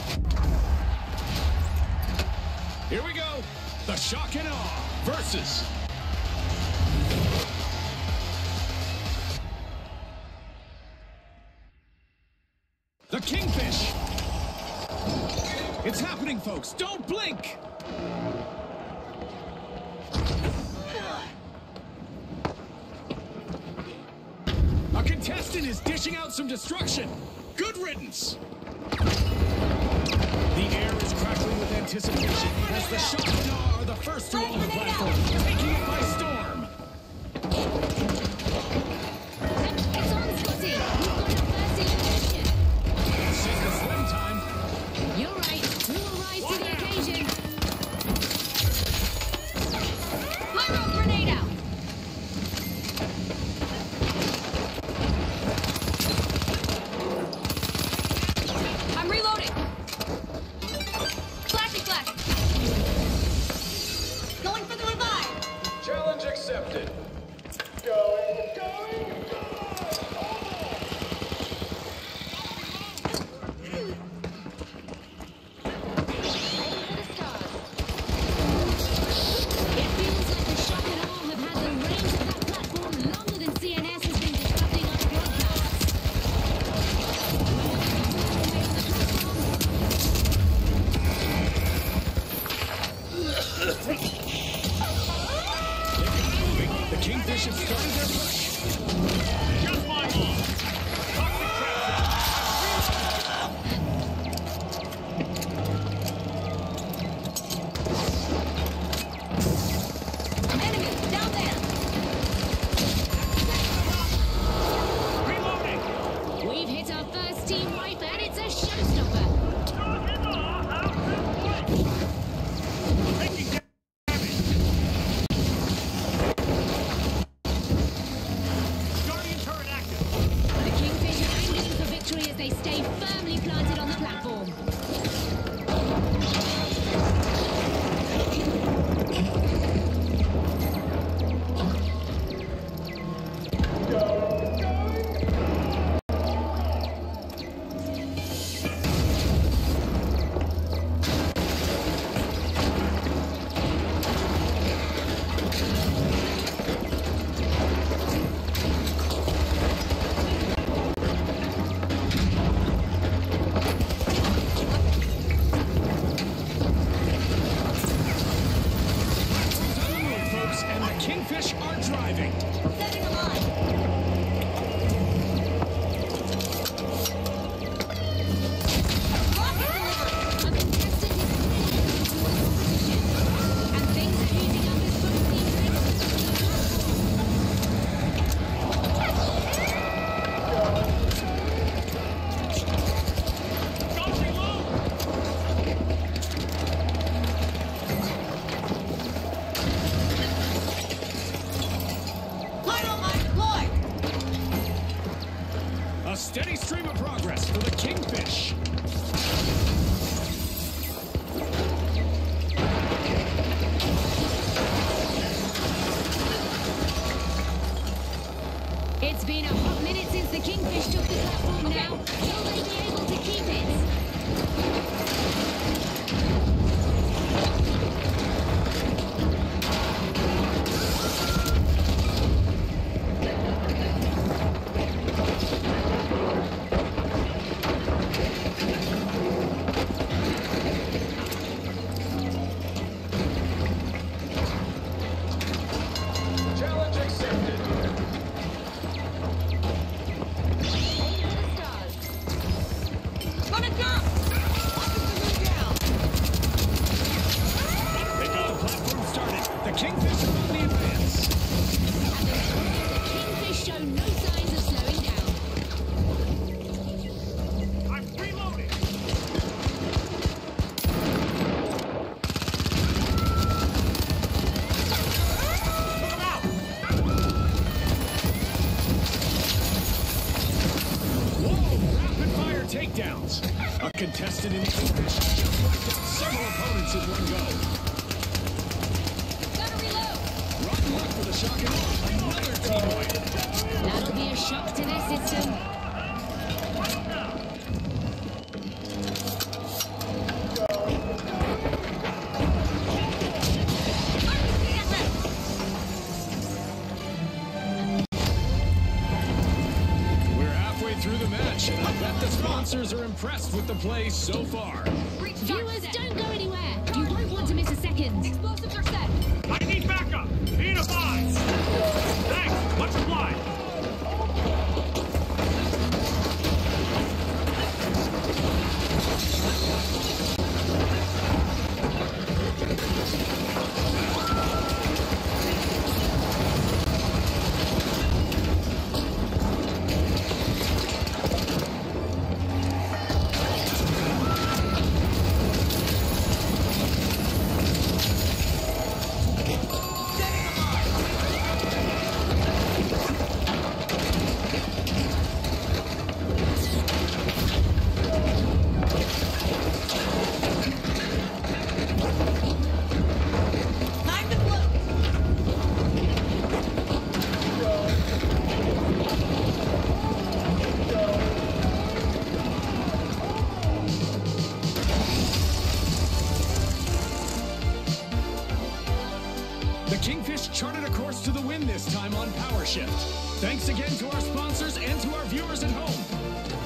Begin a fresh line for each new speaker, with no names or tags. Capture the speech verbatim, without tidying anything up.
Here we go. The Shock and Awe versus the Kingfish. It's happening, folks. Don't blink. A contestant is dishing out some destruction. Good riddance. The air is crackling with anticipation as the Shock and Awe are the first to on the platform, taking it by storm.
It's on, Scotty. You've got your first elimination.
Sink or swim time.
You're right. We will rise to the occasion. Pyro grenade out. I'm reloading. Flashy flash. Going for the revive.
Challenge accepted. Going, going,
It feels like the Shock and Awe have had the reins of that platform longer than C N S has been disrupting our broadcasts.
The Kingfish have started their push. Just my ball. Toxic
Enemy down there.
reloading.
We've hit our first team wipe and it's a showstopper.
Taking damage. Guardian turret active.
The Kingfish are aiming for victory as they stay firmly planted on the platform.
Folks, and the Kingfish are driving.
Setting a line. Rocket delivered. A contestant is heading towards position. And things are heating up as both teams race to the
Gotta reload.
Pyro mine deployed.
A steady stream of progress for the Kingfish.
It's been a hot minute since the Kingfish took the platform now. Will they be able to keep it?
Challenge accepted.
Gonna jump! Officer down!
They got the platform started. The Kingfish are on the advance.
And the Kingfish show no signs of slowing down.
I'm reloading. Put 'em out. Whoa! Rapid fire takedowns. A contestant in the Kingfish just wiped out several opponents in one go.
Gotta reload!
Rotten luck for the Shock and Awe. Another team wipe.
That'll be a shock to their system.
sponsors are impressed with the play so far.
Viewers, don't go anywhere. You won't want to miss a second. Explosives are set.
I need backup. Need a five. Thanks. Much obliged.
Charted a course to the win this time on Power Shift. Thanks again to our sponsors and to our viewers at home.